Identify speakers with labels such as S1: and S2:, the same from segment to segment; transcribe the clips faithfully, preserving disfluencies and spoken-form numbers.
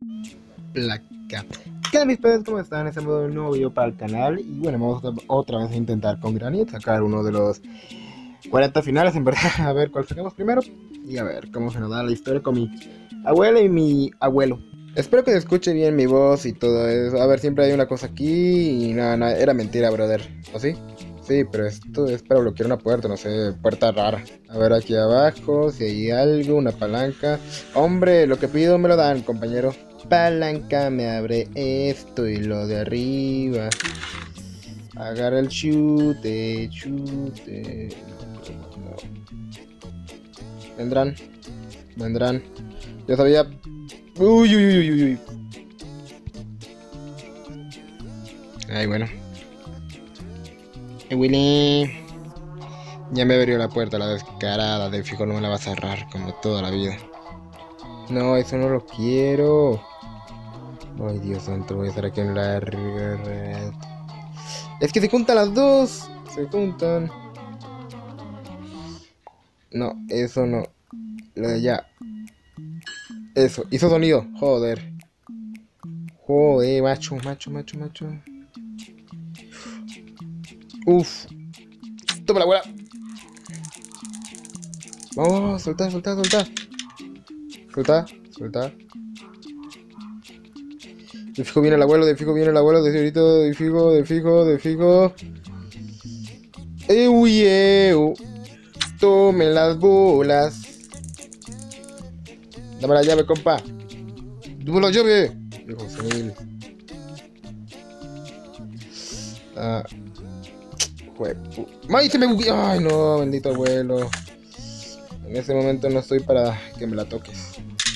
S1: Placa. ¿Qué tal mis pedos? ¿Cómo están? Estamos en un nuevo video para el canal. Y bueno, vamos a, otra vez a intentar con Granit sacar uno de los cuarenta finales, en verdad. A ver cuál sacamos primero. Y a ver cómo se nos da la historia con mi abuela y mi abuelo. Espero que se escuche bien mi voz y todo eso. A ver, siempre hay una cosa aquí y nada, nada, era mentira, brother. ¿O sí? Sí, pero esto es para bloquear una puerta, no sé, puerta rara. A ver aquí abajo, si hay algo, una palanca. Hombre, lo que pido me lo dan, compañero. Palanca me abre esto y lo de arriba. Agarra el chute, chute. No. Vendrán, vendrán. Yo sabía. Uy, uy, uy, uy, uy. Ay, bueno. Hey, Willy. Ya me abrió la puerta, la descarada. De fijo no me la va a cerrar como toda la vida. No, eso no lo quiero. Ay, Dios santo, voy a estar aquí en la red. Es que se juntan las dos. Se juntan. No, eso no. Lo de allá. Eso, hizo sonido. Joder. Joder, macho, macho, macho, macho. Uf. Toma la abuela. Vamos, soltar, soltar, soltar. Soltar, soltar. De fijo viene el abuelo, de fijo viene el abuelo, de fijo, de fijo, de fijo, de fijo. ¡Ew, ew! Tome las bolas. Dame la llave, compa. Dame la llave. Hijo senil. Ah. Juepu. ¡Ay, se me bugueó! ¡Ay, no! Bendito abuelo. En ese momento no estoy para que me la toques.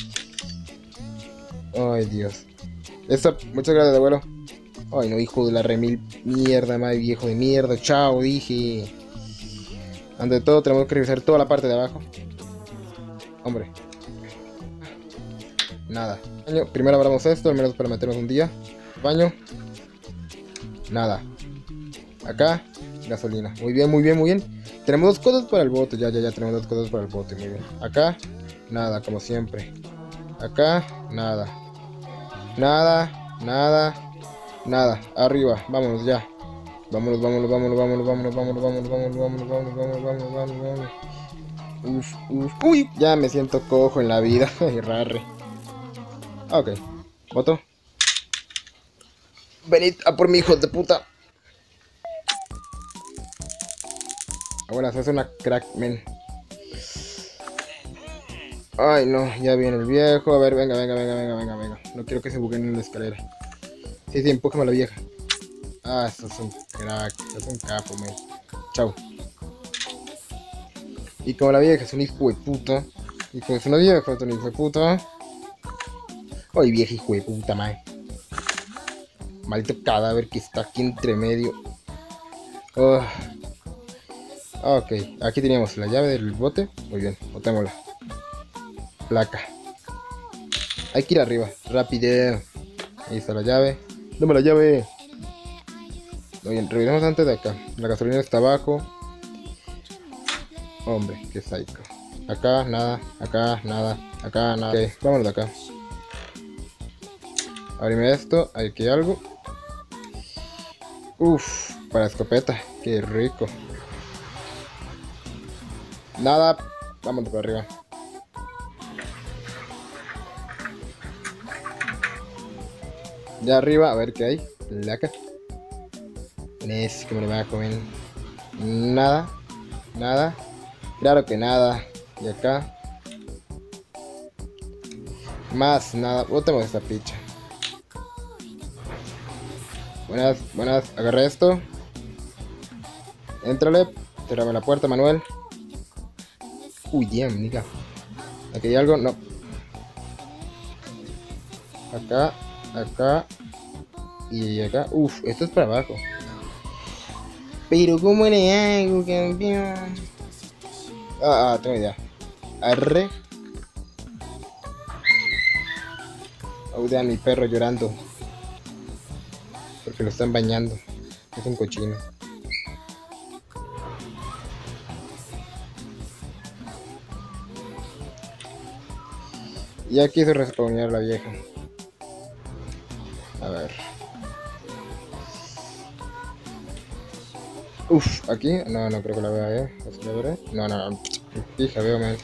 S1: Ay, Dios. Eso, muchas gracias, abuelo. Ay, no, hijo de la remil mierda, madre viejo de mierda. Chao, dije. Ante todo, tenemos que revisar toda la parte de abajo. Hombre. Nada. Baño. Primero abramos esto, al menos para meternos un día. Baño. Nada. Acá. Gasolina. Muy bien, muy bien, muy bien. Tenemos dos cosas para el bote. Ya, ya, ya tenemos dos cosas para el bote. Muy bien. Acá. Nada, como siempre. Acá. Nada. Nada. Nada. Nada. Arriba. Vámonos ya. Vámonos, vámonos, vámonos, vámonos, vámonos, vámonos, vámonos, vámonos, vámonos, vámonos, vámonos, vámonos, vámonos, vámonos. Uf, uf. Uy, ya me siento cojo en la vida. Rarre. Ok. Voto. Venid a por mi hijo de puta. Abuela, sos una crack, men. Ay, no, ya viene el viejo. A ver, venga, venga, venga, venga, venga, venga. No quiero que se buquen en la escalera. Sí, sí, empújame a la vieja. Ah, esto es un crack. Esto es un capo, men. Chau. Y como la vieja es un hijo de puta. Y como es una vieja, es un hijo de puta. Ay, vieja hijo de puta, man. Maldito cadáver que está aquí entre medio. Oh. Ok, aquí teníamos la llave del bote. Muy bien, botémosla. Placa. Hay que ir arriba, rápido. Ahí está la llave. Dame la llave. Muy bien, revisamos antes de acá. La gasolina está abajo. Hombre, qué psycho. Acá, nada, acá, nada, acá, nada. Ok, vámonos de acá. Abrime esto, aquí hay algo. Uff, para escopeta, qué rico. Nada, vámonos para arriba. Ya arriba, a ver qué hay. Placa. Es que me lo van a comer. Nada, nada. Claro que nada. Y acá. Más nada. Botemos esta picha. Buenas, buenas. Agarré esto. Éntrale. Cerrame la puerta, Manuel. Uy, damn, nigga. Aquí hay algo. No. Acá. Acá. Y acá. Uf, esto es para abajo. Pero ¿cómo le hago, campeón? Ah, ah, tengo idea. Arre. Aude a mi perro llorando. Porque lo están bañando. Es un cochino. Ya quiso respawnear la vieja. A ver. Uf, aquí. No, no creo que la vea, eh. ¿Es que la veré? No, no, no. Fija, veo, man.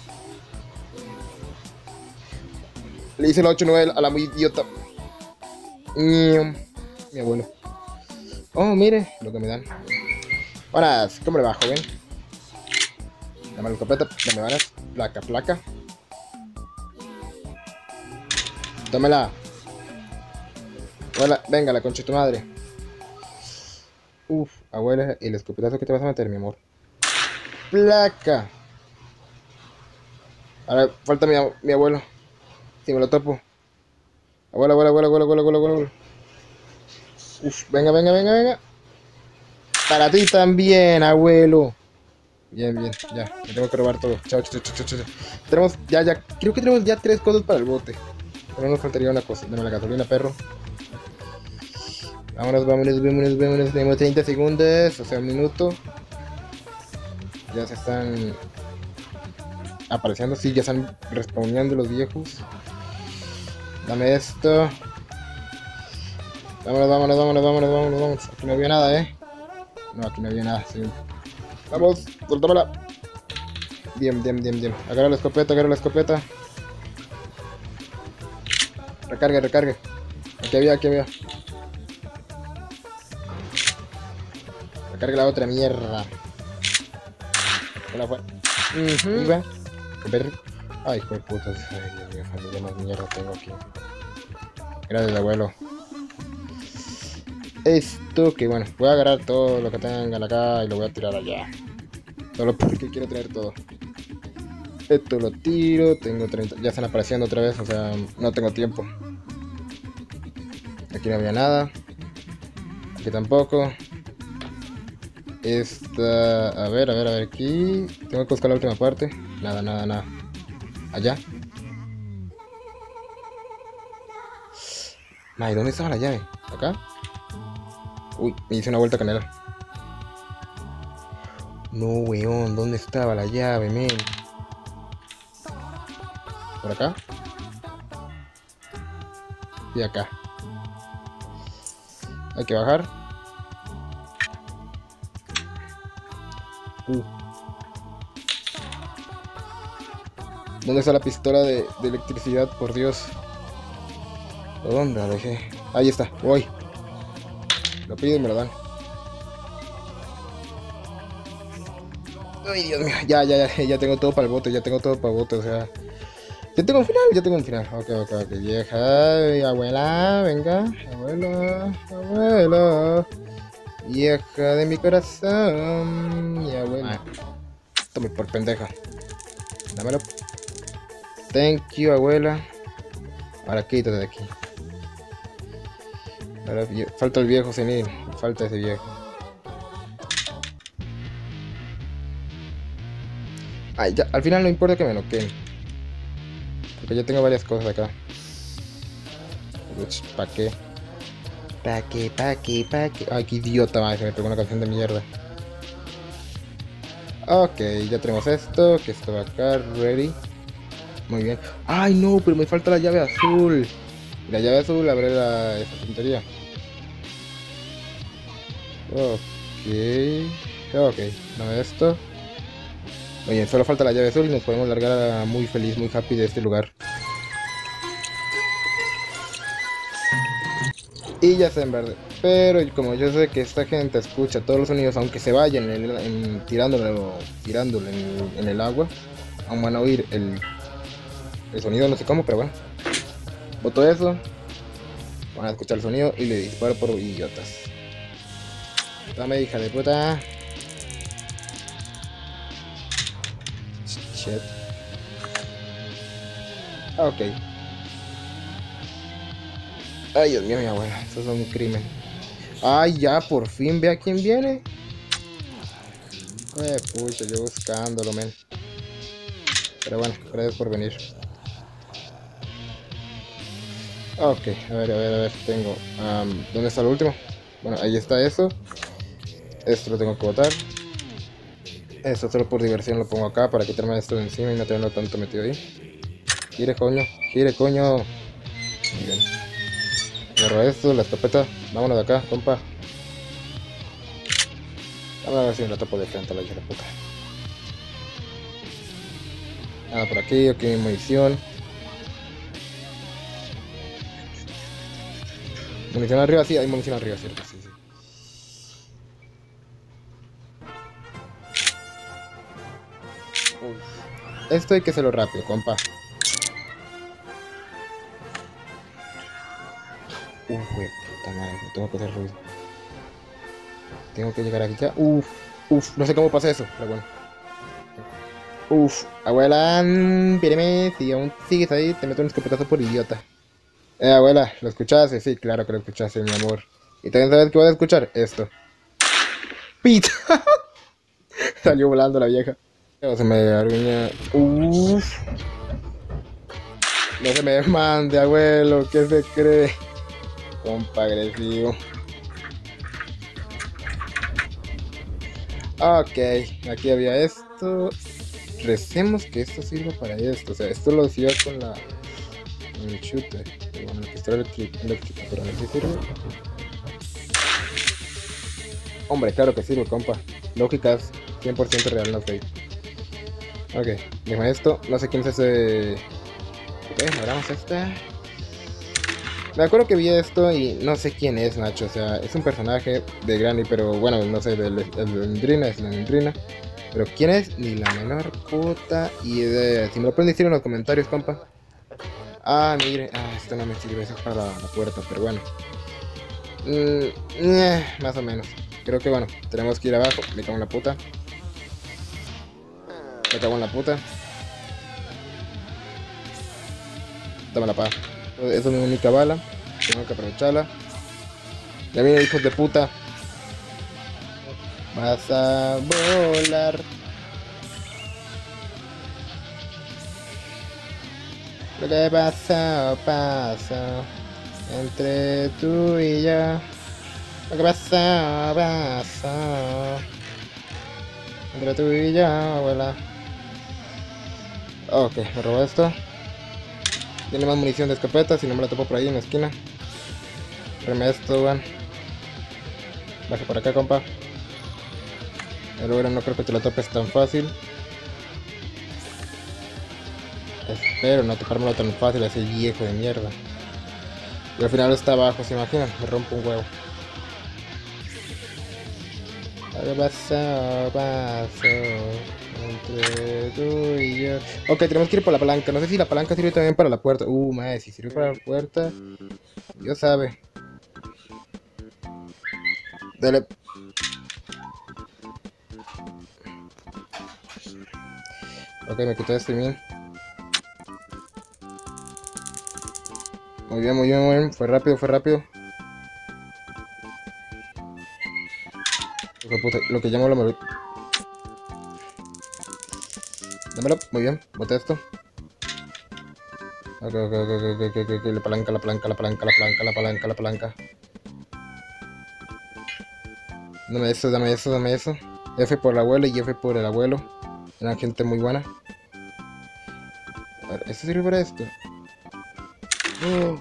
S1: Le hice el ocho nueve a la muy idiota. Mi abuelo. Oh, mire lo que me dan. Ahora, ¿cómo le va, joven? Dame la escopeta, dame balas. Placa, placa. Tómela. Abuela, venga, la concha de tu madre. Uf, abuela, el escopetazo que te vas a meter, mi amor. Placa. Ahora, falta mi, mi abuelo. Si me lo topo. Abuela, abuela, abuela, abuela, abuela, abuela, abuela. Uf, venga, venga, venga, venga. Para ti también, abuelo. Bien, bien, ya, me tengo que robar todo. Chao, chao, chao, chao, chao. Tenemos, ya, ya, creo que tenemos ya tres cosas para el bote. Pero nos faltaría una cosa. Dame la gasolina, perro. Vámonos, vámonos, vámonos, vámonos. Tenemos treinta segundos, o sea, un minuto. Ya se están apareciendo, sí, ya están respawneando los viejos. Dame esto. Vámonos, vámonos, vámonos, vámonos, vámonos, vámonos. Aquí no había nada, eh. No, aquí no había nada, sí. Vamos, soltámela. Bien, bien, bien, bien. Agarra la escopeta, agarra la escopeta. Recargue, recargue. Aquí había, aquí había. Recargue la otra mierda. Hola, fue. Uh-huh. Iba. Ay, hijo de puta. Ay, Dios mío, familia más mierda tengo aquí. Gracias, abuelo. Esto que bueno, voy a agarrar todo lo que tengan acá y lo voy a tirar allá. Solo porque quiero traer todo. Esto lo tiro, tengo treinta, ya están apareciendo otra vez, o sea, no tengo tiempo. Aquí no había nada. Aquí tampoco. Esta, a ver, a ver, a ver, aquí. Tengo que buscar la última parte. Nada, nada, nada. Allá. Ay, ¿dónde estaba la llave? ¿Acá? Uy, me hice una vuelta canela. No, weón, ¿dónde estaba la llave, men? ¿Por acá? Y acá. Hay que bajar. Uh. ¿Dónde está la pistola de, de electricidad? Por Dios. ¿Dónde la dejé? Ahí está, voy. Lo pido y me lo dan. Ay, Dios mío, ya, ya, ya, ya tengo todo para el bote, ya tengo todo para el bote, o sea. Ya tengo un final, ya tengo un final. Ok, ok, ok, vieja, ay, abuela, venga, abuelo, abuelo. Vieja de mi corazón, mi abuela. Tome por pendeja. Dámelo. Thank you, abuela. Ahora quítate de aquí. Ahora, falta el viejo senil. Falta ese viejo. Ay, ya, al final no importa que me noqueen. Porque yo tengo varias cosas acá. ¿Para qué? ¿Para qué? ¿Para qué? ¿Para qué? Ay, qué idiota, madre. Se me pegó una canción de mierda. Ok, ya tenemos esto. Que esto va acá. Ready. Muy bien. Ay, no, pero me falta la llave azul. La llave azul abre la, esta tontería. Ok. Ok, dame esto. Muy bien, solo falta la llave azul y nos podemos largar muy feliz, muy happy de este lugar. Y ya está en verde. Pero como yo sé que esta gente escucha todos los sonidos, aunque se vayan en, en, tirándolo, tirándolo en, en el agua, aún van a oír el, el sonido, no sé cómo, pero bueno. Boto eso. Van a escuchar el sonido y le disparo por idiotas. Dame, hija de puta. Shit. Ok. Ay, Dios mío, mi abuela. Eso es un crimen. Ay, ya, por fin, ve a quién viene. Eh, pucha, yo buscándolo, men. Pero bueno, gracias por venir. Ok, a ver, a ver, a ver, tengo... Um, ¿dónde está el último? Bueno, ahí está eso. Esto lo tengo que botar. Esto solo por diversión lo pongo acá para quitarme esto de encima y no tenerlo tanto metido ahí. Gire, coño, gire, coño. Muy bien. Agarro esto, la escopeta. Vámonos de acá, compa. Vamos a ver si me la topo de frente a la hija de puta. Nada por aquí, aquí hay munición. Munición arriba, sí, hay munición arriba, cierto, sí, sí. Uf. Esto hay que hacerlo rápido, compa. Uf, wey, puta madre, no tengo que hacer ruido. Tengo que llegar aquí ya. Uf, uf, no sé cómo pasa eso, pero bueno. Uf, abuela, píreme, si aún sigues ahí, te meto un escopetazo por idiota. Eh, abuela, ¿lo escuchaste? Sí, claro que lo escuchaste, mi amor. ¿Y también sabes qué vas a escuchar? Esto. ¡Pita! Salió volando la vieja. No se me arruina. Uff. No se me mande, abuelo. ¿Qué se cree? Compa agresivo. Ok, aquí había esto. Recemos que esto sirva para esto. O sea, esto lo hacía con la. Con el shooter. Pero bueno, la pistola eléctrica. Pero no sé si sirve. Hombre, claro que sirve, compa. Lógicas cien por ciento real, no fake. Ok, dejo esto. No sé quién es ese. Ok, abramos esta. Me acuerdo que vi esto y no sé quién es, Nacho. O sea, es un personaje de Granny, pero bueno, no sé, de Lendrina, es Lendrina. Pero quién es, ni la menor puta idea. Si me lo pueden decir en los comentarios, compa. Ah, mire, ah, esto no me sirve, eso es para la, la puerta, pero bueno. Mm, eh, más o menos. Creo que bueno, tenemos que ir abajo. Me cago en la puta. Me cago en la puta. Dame la paz. Esa es mi única bala. Tengo que aprovecharla. Ya vienen hijos de puta. Vas a volar. Lo que pasa, pasa. Entre tú y yo. Lo que pasa, pasa. Entre tú y yo, abuela. Ok, me robó esto. Tiene más munición de escopeta, si no me la topo por ahí en la esquina. Reme esto, weón. Baja por acá, compa. El oro no creo que te la topes tan fácil. Espero no topármelo tan fácil a ese viejo de mierda. Y al final está abajo, ¿se imaginan? Me rompo un huevo. ¿Qué pasó? Pasó entre tú y yo. Ok, tenemos que ir por la palanca. No sé si la palanca sirve también para la puerta. Uh, madre, si sirve para la puerta, Dios sabe. Dale. Ok, me quité este bien. Muy bien, muy bien, muy bien. Fue rápido, fue rápido. Puta, lo que llamo la moví. Dámelo, muy bien, boté esto. Ok, ok, ok, ok, ok, ok, ok, la palanca, la palanca, la palanca, la palanca, la palanca, la palanca. Dame eso, dame eso, dame eso. F por el abuelo y F por el abuelo. Eran gente muy buena. A ver, ¿esto sirve para esto? Oh.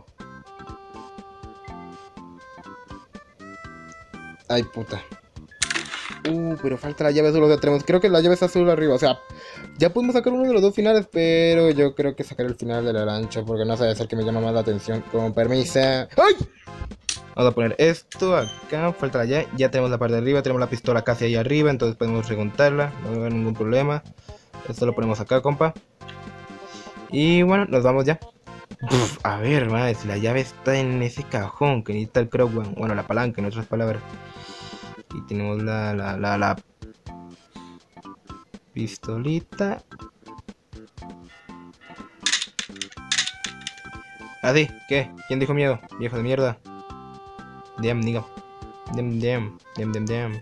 S1: Ay, puta. Uh, pero falta la llave azul, o sea, tenemos, creo que la llave está azul arriba, o sea, ya pudimos sacar uno de los dos finales, pero yo creo que sacar el final de la lancha, porque no sabe ser que me llama más la atención, con permiso. ¡Ay! Vamos a poner esto acá, falta la llave, ya tenemos la parte de arriba, tenemos la pistola casi ahí arriba, entonces podemos recontarla, no va a haber ningún problema. Esto lo ponemos acá, compa. Y bueno, nos vamos ya. Uf, a ver, madre, si la llave está en ese cajón que necesita el Crow, bueno, la palanca, en otras palabras. Y tenemos la, la, la, la pistolita. Ah, sí, ¿qué? ¿Quién dijo miedo? Viejo de mierda. Damn, nigga. Damn, damn, damn, damn, damn.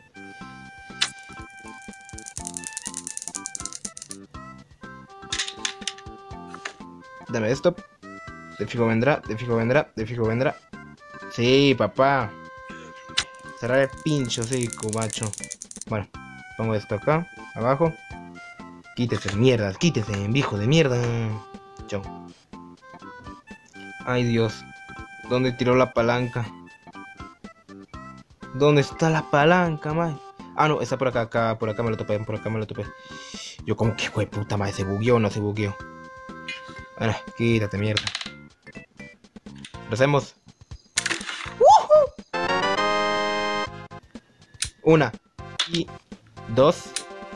S1: Dame esto. De fijo vendrá, de fijo vendrá, de fijo vendrá. Sí, papá. Cerrar el pincho, sí, macho. Bueno, pongo esto acá, abajo. Quítese, mierda, quítese, viejo de mierda. Chao. Ay, Dios. ¿Dónde tiró la palanca? ¿Dónde está la palanca, man? Ah, no, está por acá, acá, por acá me lo topé, por acá me lo topé. Yo como que, güey, puta madre, ¿se bugueó o no se bugueó? Bueno, quítate, mierda. Lo hacemos. ¡Woohoo! Una. Y dos.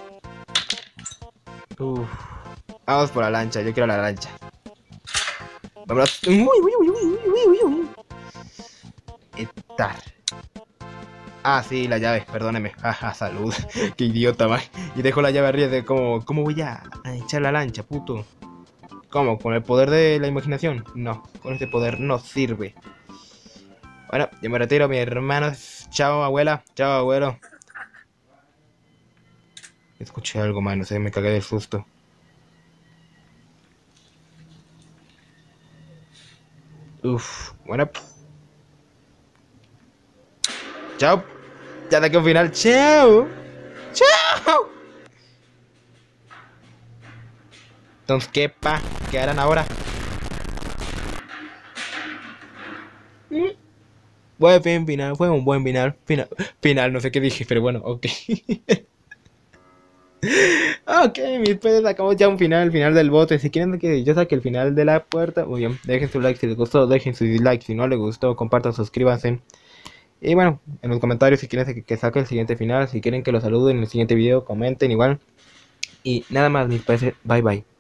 S1: Uf. Vamos por la lancha, yo quiero la lancha. Vámonos. Uy, uy, uy, uy, uy, uy, uy. Estar. Ah, sí, la llave, perdóneme. Ajá, salud. Qué idiota, man. Y dejo la llave arriba de como, ¿cómo voy a echar la lancha, puto? ¿Cómo? ¿Con el poder de la imaginación? No, con este poder no sirve. Bueno, yo me retiro, mis hermanos. Chao, abuela. Chao, abuelo. Escuché algo, man, no sé, me cagué del susto. Uf, bueno. Chao. Ya de aquí un final. Chao. Chao. Entonces, ¿qué pa? ¿Qué harán ahora? Buen fin, final, fue un buen final. Final, final, no sé qué dije, pero bueno, ok. Ok, mis pedos, sacamos ya un final, final del bote. Si quieren que yo saque el final de la puerta, muy bien, dejen su like si les gustó, dejen su dislike si no les gustó, compartan, suscríbanse. Y bueno, en los comentarios si quieren que, que saque el siguiente final, si quieren que lo saluden en el siguiente video, comenten igual. Y nada más, mis peces, bye bye.